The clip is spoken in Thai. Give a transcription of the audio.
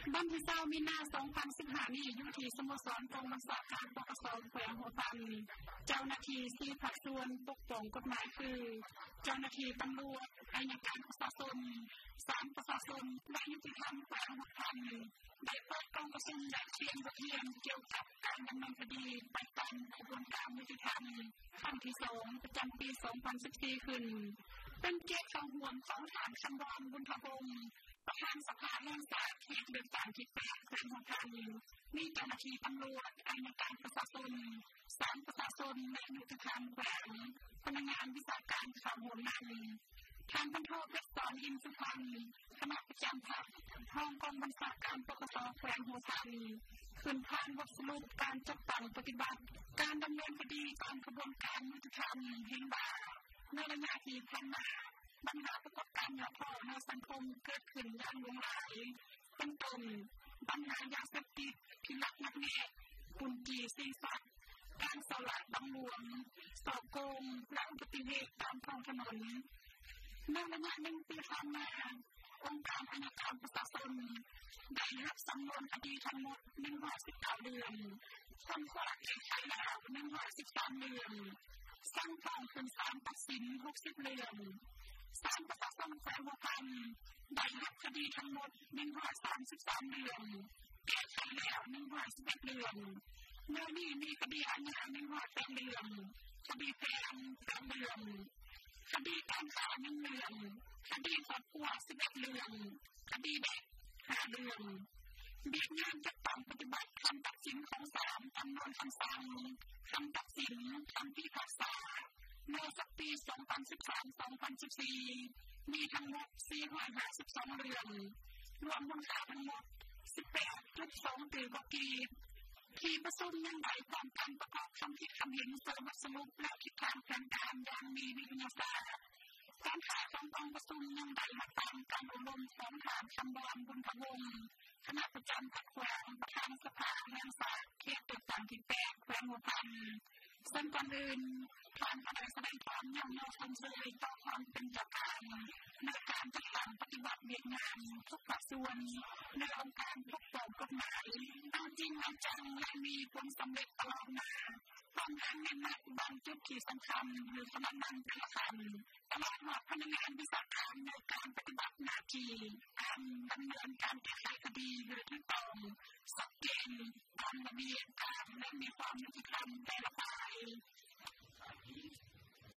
บันที่20มีนา2015นี้อยู่ที่สโมสรกองบัญชาการปกครองแขวงหัวพันเจ้าหน้าที่ที่ภาคส่วนปกป้องกฎหมายคือเจ้าหน้าที่ตำรวจอัยการประชาชนศาลประชาชนและยุติธรรมแขวงหัวพันได้เปิดกองประชุมและเขียนบทเรียนเกี่ยวกับการดำเนินคดีไปตามกระบวนการยุติธรรมครั้งที่2ประจำปี2014ขึ้นเป็นเกียรติของห่วงของฐานคำร้องบุญทวงศ์ประธานสภาแห่งชาติเขตเลือกตั้งที่8แขวงหัวพันมีเจ้าหน้าที่ตำรวจอัยการประชาชนศาลประชาชนและยุติธรรมแขวงพนักงานวิชาการข่าวหัวมันทางบรรเทาเพชรสอนอินทร์สุพรรณคณะประจำภาคห้องกองบัญชาการปกครองแขวงหัวพันขึ้นผ่านบทสรุปการจัดตั้งปฏิบัติการดำเนินคดีตามกระบวนการยุติธรรมเห็นว่าในระยะที่ผ่านมาปัญหาประกอบการยาพอในสังคมเกิดขึ้นอย่างหลากหลายเป็นต้นปัญหายาเสพติดพิษนักแน่ปุ่นจีซีซัดการสลายบังหลวงสอบโกงและอุบัติเหตุตามท้องถนนในระยะหนึ่งปีผ่านมาองค์การอัยการประชาชนได้รับสำนวนคดีทั้งหมด119เรื่องทำความแก้ไขแล้ว113เรื่องสั่งฟ้องขึ้นศาลตัดสิน60เรื่องศาลประชาชนแขวงหัวพันได้รับคดีทั้งหมด133เรื่องแก้ไขแล้ว111เรื่องเมื่อนี้มีคดีอาญา108เรื่องคดีแพ่ง3เรื่องคดีการค้า1เรื่องคดีครอบครัว11เรื่องคดีเด็ก5เรื่องเบียดงานจัดตั้งปฏิบัติคำตัดสินของศาลจำนวนคำสั่งคำตัดสินคำพิพากษาในปี2013-2014มีทั้งหมด452เรื่องรวมมูลค่าทั้งหมด 18.2 ปีกว่าปีที่ประชุมยังได้ความการประกอบคำคิดคำเห็นเสริมสรุปและทิศทางแผนการอย่างมีวิทยาศาสตร์การหาคำตอบประชุมยังได้มาตามการอบรมของฐานคำร้องบุญทวงศ์คณะประจำภาคแขวงประธานสภาแห่งชาติเขตเลือกตั้งที่8แขวงหัวพันซึ่งก่อนอื่นผ่านการแสดงความย่ำเยาว์ชมเชยต่อความเป็นเจ้าการในการจัดตั้งปฏิบัติเวียดงานทุกภาคส่วนในองค์การปกป้องกฎหมายเอาจริงเอาจังและมีผลสำเร็จตลอดมาบางงานในบางจุดที่สำคัญหรือสำนักงานแต่ละค